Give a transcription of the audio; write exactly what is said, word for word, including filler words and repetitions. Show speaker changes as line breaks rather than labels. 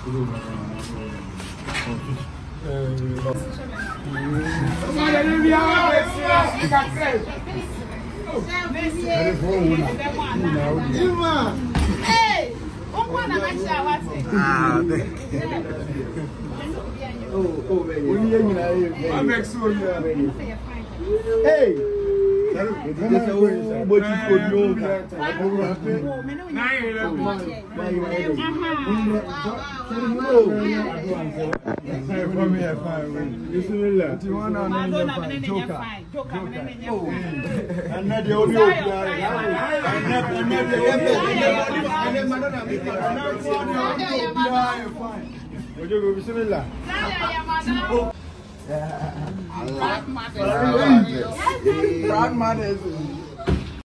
Hey, oh, one of my showers. Ah, oh, oh, baby. I'm excited. Hey. Proud mothers.